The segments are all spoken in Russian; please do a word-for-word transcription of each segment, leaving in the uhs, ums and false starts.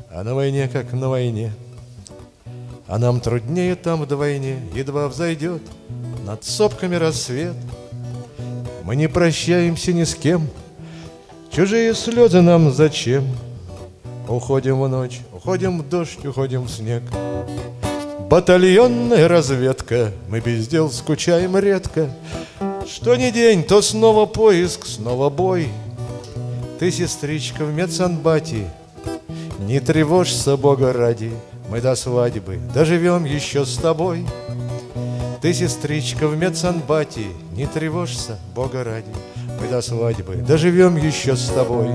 А на войне, как на войне, а нам труднее там вдвойне. Едва взойдет над сопками рассвет, мы не прощаемся ни с кем. Чужие слезы нам зачем? Уходим в ночь, уходим в дождь, уходим в снег. Батальонная разведка, мы без дел скучаем редко. Что ни день, то снова поиск, снова бой. Ты, сестричка, в медсанбате, не тревожься, Бога ради, мы до свадьбы доживем еще с тобой. Ты, сестричка, в медсанбате, не тревожься, Бога ради, мы до свадьбы доживем еще с тобой.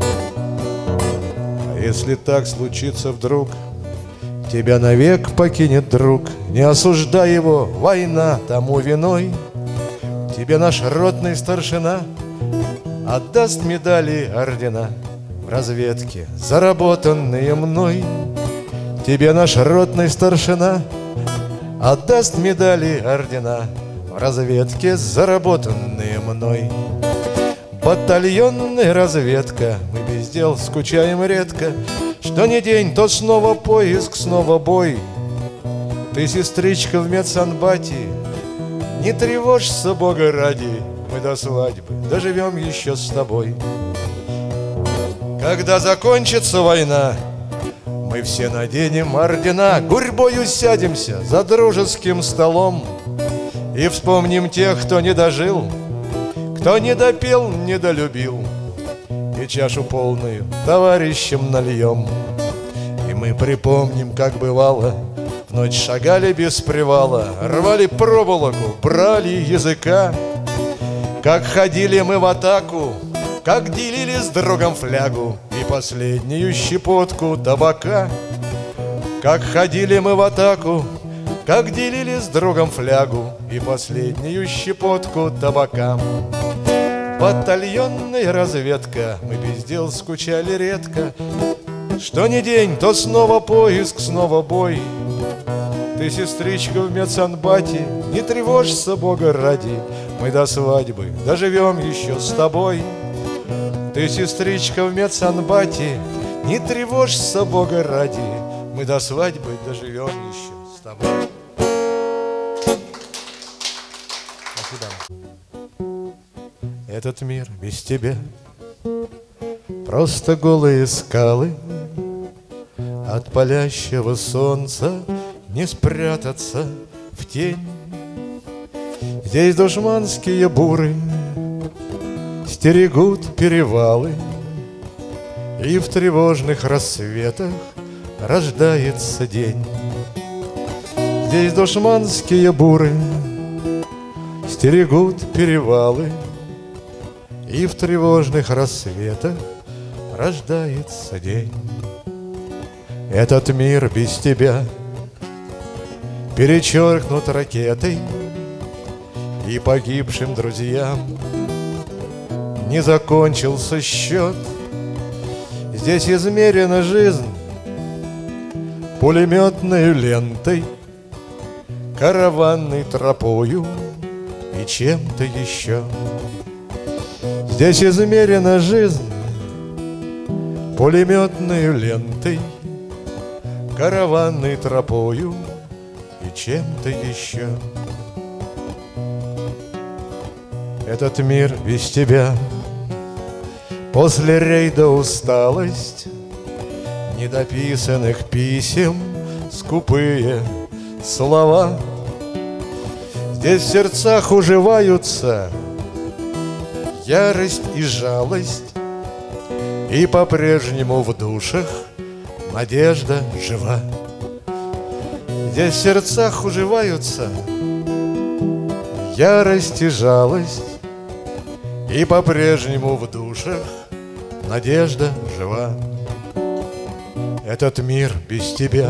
А если так случится вдруг, тебя навек покинет друг, не осуждай его, война тому виной. Тебе наш ротный старшина отдаст медали, ордена в разведке, заработанные мной. Тебе наш ротный старшина отдаст медали, ордена в разведке, заработанные мной. Батальонная разведка, мы без дел скучаем редко. Что ни день, то снова поиск, снова бой. Ты, сестричка, в медсанбате, не тревожься, Бога ради, мы до свадьбы доживем еще с тобой. Когда закончится война, мы все наденем ордена, гурьбою сядемся за дружеским столом и вспомним тех, кто не дожил, кто не допел, не долюбил, и чашу полную товарищам нальем. И мы припомним, как бывало, в ночь шагали без привала, рвали проволоку, брали языка, как ходили мы в атаку, как делили с другом флягу и последнюю щепотку табака. Как ходили мы в атаку, как делили с другом флягу и последнюю щепотку табака. Батальонная разведка, мы без дел скучали редко. Что ни день, то снова поиск, снова бой. Ты, сестричка, в медсанбате, не тревожься, Бога ради, мы до свадьбы доживем еще с тобой. Ты, сестричка, в медсанбате, не тревожься, Бога ради, мы до свадьбы доживем еще с тобой. Спасибо. Этот мир без тебя просто голые скалы. От палящего солнца не спрятаться в тень. Здесь душманские буры стерегут перевалы, и в тревожных рассветах рождается день. Здесь душманские буры стерегут перевалы, и в тревожных рассветах рождается день. Этот мир без тебя перечеркнут ракетой, и погибшим друзьям не закончился счет. Здесь измерена жизнь пулеметной лентой, караванной тропою и чем-то еще. Здесь измерена жизнь пулеметной лентой, караванной тропою и чем-то еще. Этот мир без тебя, после рейда усталость, недописанных писем, скупые слова. Здесь в сердцах уживаются ярость и жалость, и по-прежнему в душах надежда жива. Здесь в сердцах уживаются ярость и жалость, и по-прежнему в душах надежда жива. Этот мир без тебя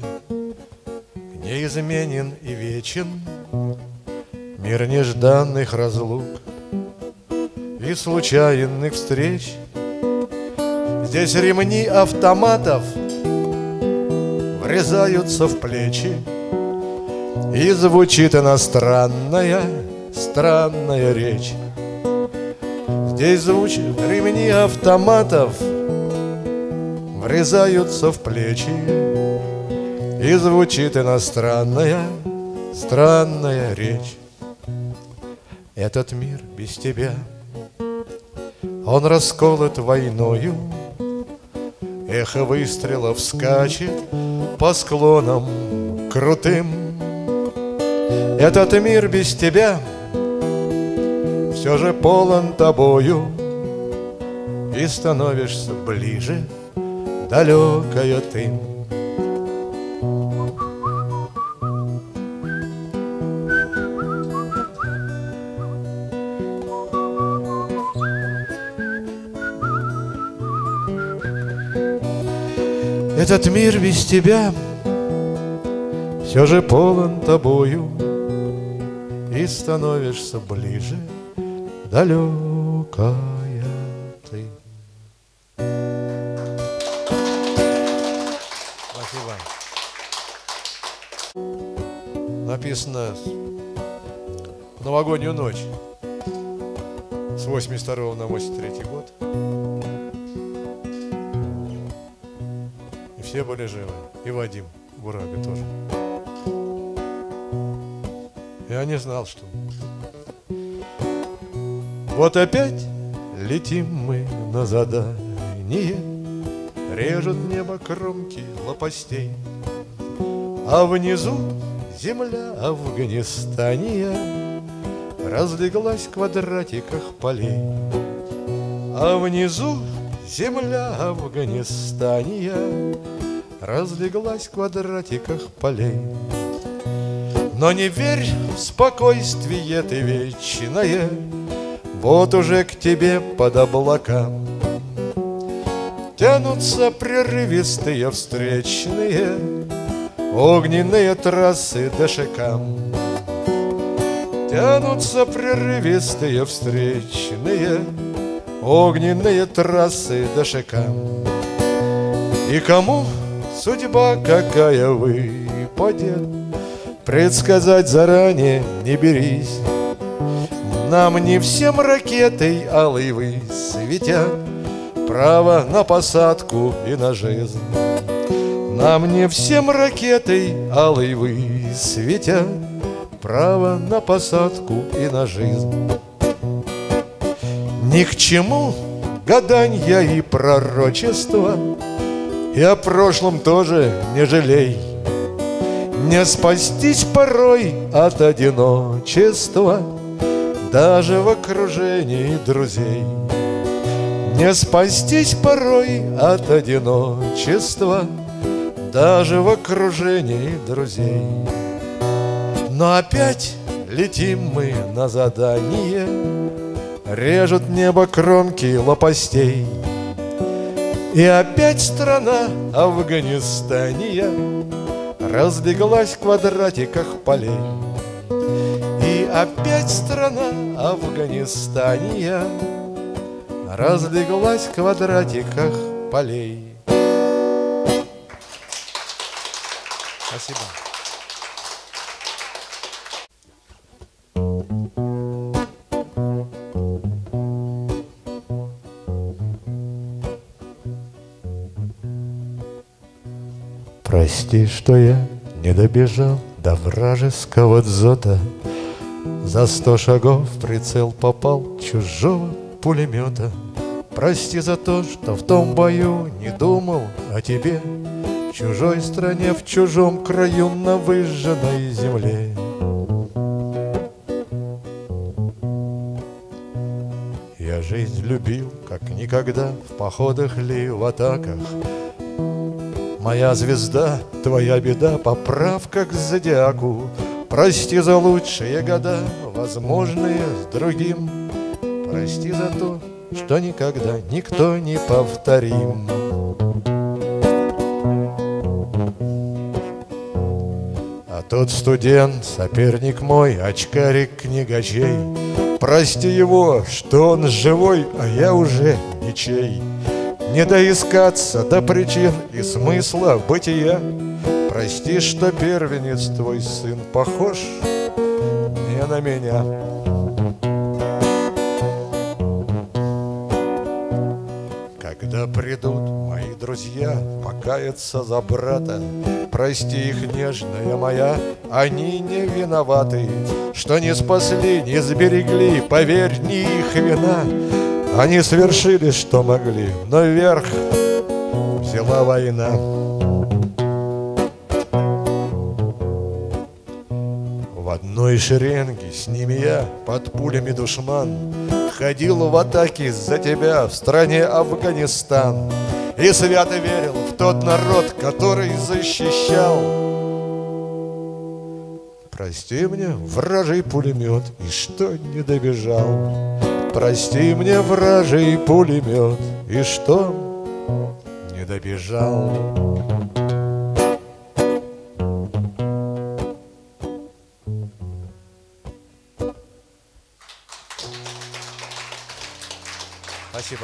неизменен и вечен, мир нежданных разлук и случайных встреч. Здесь ремни автоматов врезаются в плечи, и звучит иностранная, странная речь. Здесь звучат ремни автоматов врезаются в плечи, и звучит иностранная, странная речь. Этот мир без тебя, он расколот войною, эхо выстрелов скачет по склонам крутым. Этот мир без тебя все же полон тобою, и становишься ближе, далекая ты. Этот мир без тебя все же полон тобою, и становишься ближе, далекая ты. Спасибо. Написано в новогоднюю ночь с восемьдесят второго на восемьдесят третий год. И все были живы. И Вадим Бурага тоже. Я не знал, что... Вот опять летим мы на задание, режут небо кромки лопастей, а внизу земля Афганистания разлеглась в квадратиках полей. А внизу земля Афганистания разлеглась в квадратиках полей. Но не верь в спокойствие ты вечное, вот уже к тебе под облакам тянутся прерывистые встречные огненные трассы дошикам. Тянутся прерывистые встречные огненные трассы дошикам. И кому судьба какая выпадет, предсказать заранее не берись. Нам не всем ракетой алой высветят право на посадку и на жизнь. Нам не всем ракетой алой высветят право на посадку и на жизнь. Ни к чему гаданья и пророчества, и о прошлом тоже не жалей. Не спастись порой от одиночества даже в окружении друзей. Не спастись порой от одиночества даже в окружении друзей. Но опять летим мы на задание, режут небо кромки лопастей. И опять страна Афганистания разлеглась в квадратиках полей. И опять страна Афганистания разлеглась в квадратиках полей. Спасибо. Прости, что я не добежал до вражеского дзота. За сто шагов в прицел попал чужого пулемета. Прости за то, что в том бою не думал о тебе, в чужой стране, в чужом краю, на выжженной земле. Я жизнь любил, как никогда, в походах ли, в атаках. Моя звезда, твоя беда, поправка к зодиаку. Прости за лучшие года, возможные с другим. Прости за то, что никогда никто не повторим. А тот студент, соперник мой, очкарик книгачей, прости его, что он живой, а я уже ничей. Не доискаться до причин и смысла бытия. Прости, что первенец твой сын похож не на меня. Когда придут мои друзья друзья покаяться за брата. Прости их, нежная моя, они не виноваты, что не спасли, не сберегли, поверь, не их вина. Они совершили, что могли, но верх взяла война. В одной шеренге с ними я, под пулями душман, ходил в атаке за тебя в стране Афганистан. И свято верил в тот народ, который защищал. Прости мне, вражий пулемет, и что не добежал. Прости мне, вражий пулемет, и что не добежал. Спасибо.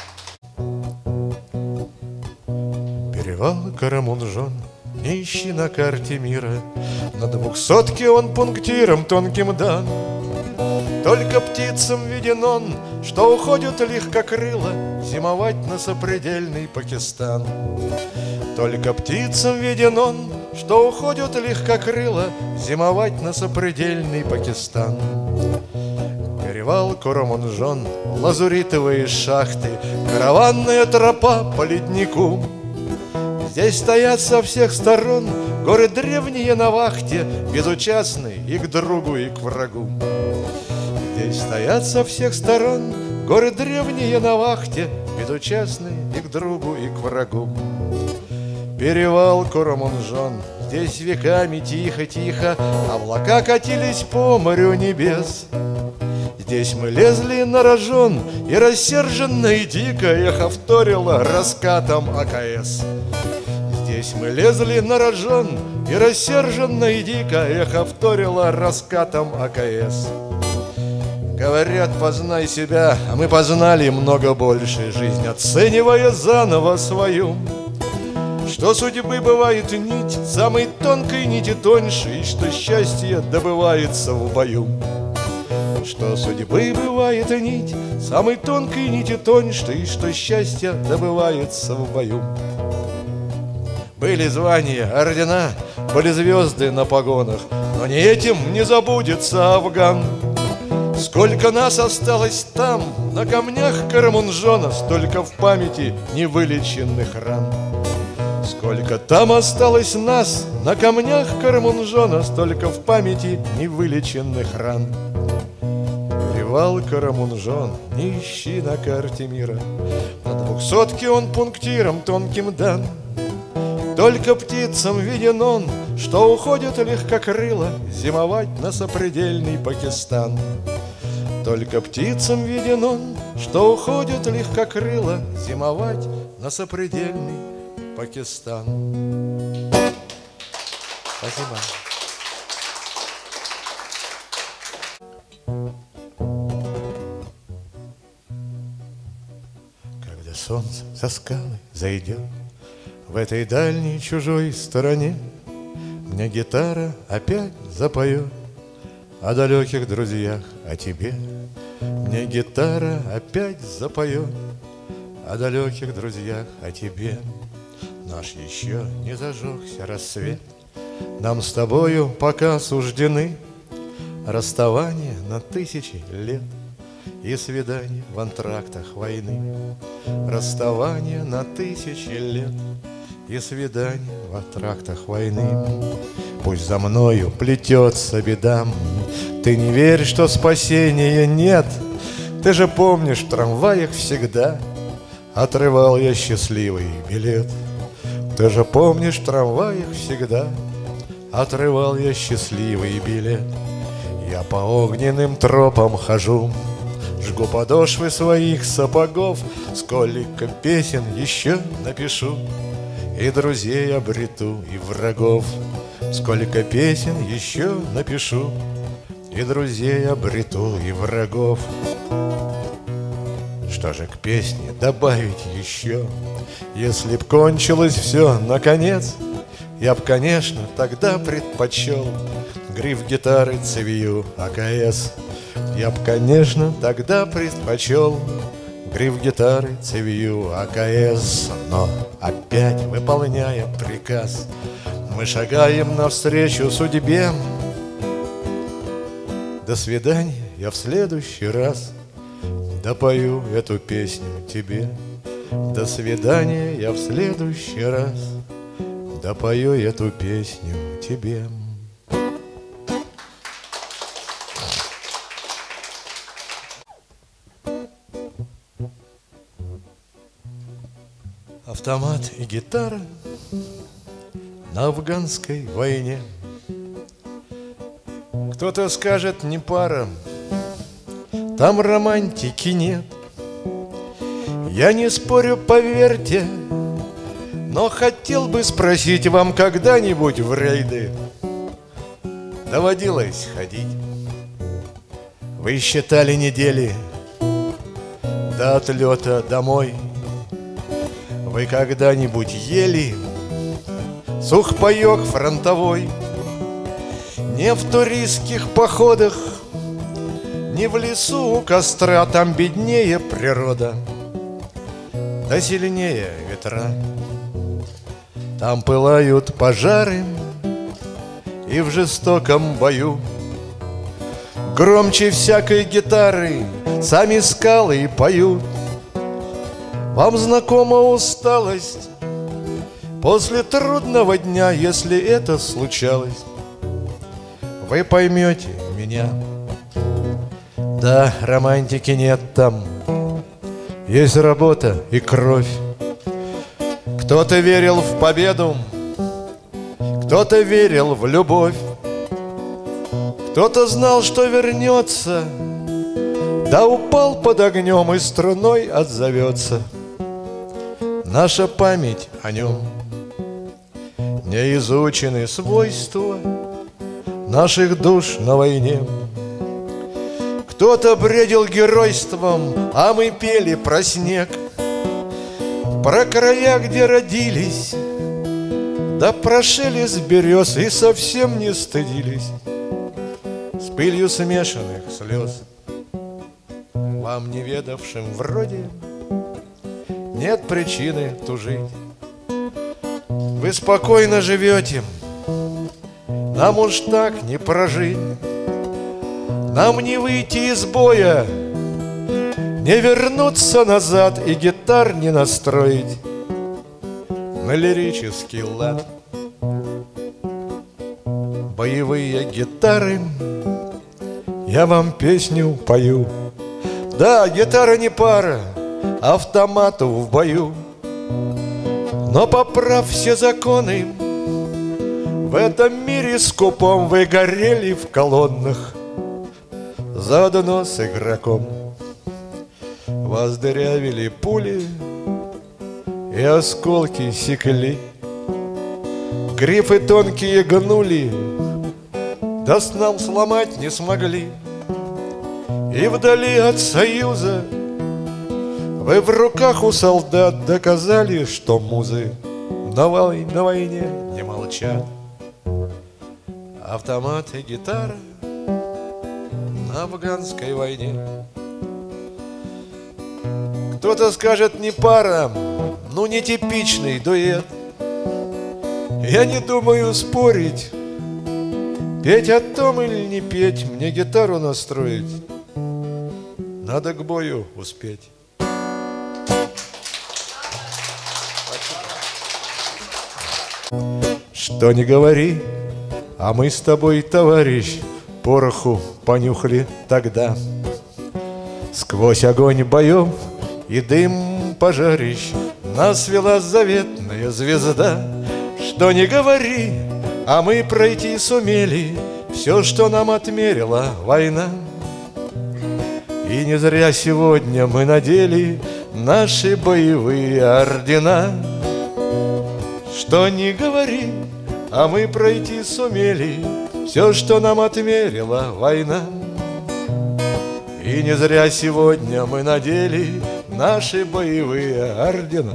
Перевал Карамунжон не ищи на карте мира, на двухсотке он пунктиром тонким дан. Только птицам виден он, что уходят легкокрыло зимовать на сопредельный Пакистан. Только птицам виден он, что уходят легкокрыло зимовать на сопредельный Пакистан. Перевал Карамунжон, лазуритовые шахты, караванная тропа по леднику. Здесь стоят со всех сторон горы древние на вахте, безучастные и к другу, и к врагу. Здесь стоят со всех сторон горы древние на вахте, безучастные и к другу, и к врагу. Перевал Карамунжон, здесь веками тихо-тихо облака катились по морю небес. Здесь мы лезли на рожон, и рассерженно и дико эхо вторило раскатом АКС. Здесь мы лезли на рожон, и рассерженно и дико эхо вторило раскатом АКС. Говорят, познай себя, а мы познали много больше, жизнь оценивая заново свою. Что судьбы бывает нить, самой тонкой нити тоньше, и что счастье добывается в бою. Что судьбы бывает нить, самой тонкой нити тоньше, и что счастье добывается в бою. Были звания, ордена, были звезды на погонах, но не этим не забудется Афган. Сколько нас осталось там, на камнях Карамунжона, столько в памяти невылеченных ран. Сколько там осталось нас, на камнях Карамунжона, столько в памяти невылеченных ран. Перевал Карамунжон, не ищи на карте мира, на двухсотке он пунктиром тонким дан. Только птицам виден он, что уходят легкокрыло зимовать на сопредельный Пакистан. Только птицам виден он, что уходят легкокрыло зимовать на сопредельный Пакистан. Спасибо. Когда солнце за скалы зайдет в этой дальней чужой стороне, мне гитара опять запоет о далеких друзьях, о тебе. Мне гитара опять запоет о далеких друзьях, о тебе. Наш еще не зажегся рассвет, нам с тобою пока суждены расставание на тысячи лет и свидание в антрактах войны. Расставание на тысячи лет и свидание в антрактах войны. Пусть за мною плетется беда, ты не верь, что спасения нет. Ты же помнишь, в трамваях всегда отрывал я счастливый билет. Ты же помнишь, в трамваях всегда отрывал я счастливый билет. Я по огненным тропам хожу, жгу подошвы своих сапогов, сколько песен еще напишу, и друзей обрету, и врагов. Сколько песен еще напишу, и друзей обрету, и врагов. Что же к песне добавить еще? Если б кончилось все наконец, я б, конечно, тогда предпочел гриф гитары цевью АКС. Я б, конечно, тогда предпочел гриф гитары цевью АКС. Но опять, выполняя приказ, мы шагаем навстречу судьбе. До свидания, я в следующий раз допою эту песню тебе. До свидания, я в следующий раз допою эту песню тебе. Автомат и гитара на афганской войне. Кто-то скажет, не пара, там романтики нет. Я не спорю, поверьте, но хотел бы спросить, вам когда-нибудь в рейды доводилось ходить? Вы считали недели до отлета домой? Вы когда-нибудь ели сухпайок фронтовой? Не в туристских походах, не в лесу у костра, там беднее природа, да сильнее ветра. Там пылают пожары, и в жестоком бою громче всякой гитары сами скалы поют. Вам знакома усталость после трудного дня, если это случалось, вы поймете меня. Да, романтики нет там, есть работа и кровь. Кто-то верил в победу, кто-то верил в любовь, кто-то знал, что вернется, да упал под огнем и струной отзовется. Наша память о нем, не изучены свойства наших душ на войне. Кто-то бредил геройством, а мы пели про снег, про края, где родились, да про шелест берез, и совсем не стыдились с пылью смешанных слез. Вам, не ведавшим вроде, нет причины тужить. Вы спокойно живете, нам уж так не прожить. Нам не выйти из боя, не вернуться назад и гитар не настроить на лирический лад. Боевые гитары, я вам песню пою. Да, гитара не пара автомату в бою, но поправ все законы, в этом мире скупом вы горели в колоннах заодно с игроком. Вас дырявили пули и осколки секли, грифы тонкие гнули, да с нам сломать не смогли. И вдали от союза вы в руках у солдат доказали, что музы на, вой, на войне не молчат. Автомат и гитара на афганской войне. Кто-то скажет, не пара, ну не типичный дуэт. Я не думаю спорить, петь о том или не петь, мне гитару настроить надо к бою успеть. Что не говори, а мы с тобой, товарищ, пороху понюхали тогда. Сквозь огонь боев и дым пожарищ нас вела заветная звезда. Что не говори, а мы пройти сумели все, что нам отмерила война. И не зря сегодня мы надели наши боевые ордена. Что не говори, а мы пройти сумели все, что нам отмерила война. И не зря сегодня мы надели наши боевые ордена.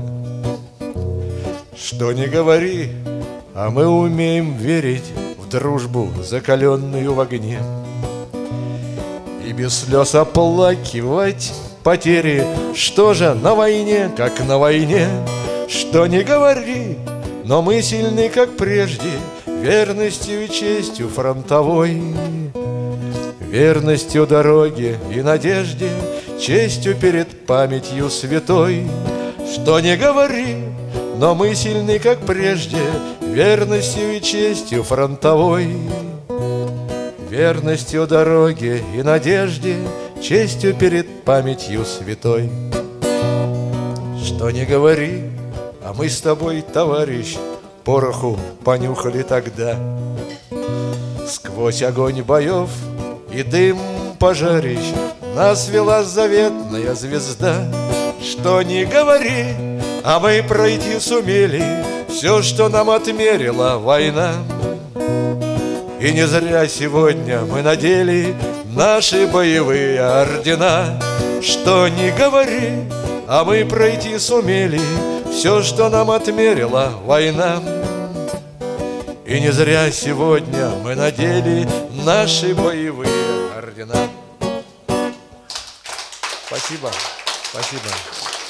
Что не говори, а мы умеем верить в дружбу, закаленную в огне, и без слез оплакивать потери. Что же на войне, как на войне, что не говори, но мы сильны, как прежде, верностью и честью фронтовой, верностью дороге и надежде, честью перед памятью святой. Что не говори, но мы сильны, как прежде, верностью и честью фронтовой, верностью дороге и надежде, честью перед памятью святой. Что не говори, а мы с тобой, товарищ, пороху понюхали тогда. Сквозь огонь боев и дым пожарищ нас вела заветная звезда. Что не говори, а мы пройти сумели все, что нам отмерила война. И не зря сегодня мы надели наши боевые ордена. Что не говори, а мы пройти сумели все, что нам отмерила война. И не зря сегодня мы надели наши боевые ордена. Спасибо, спасибо.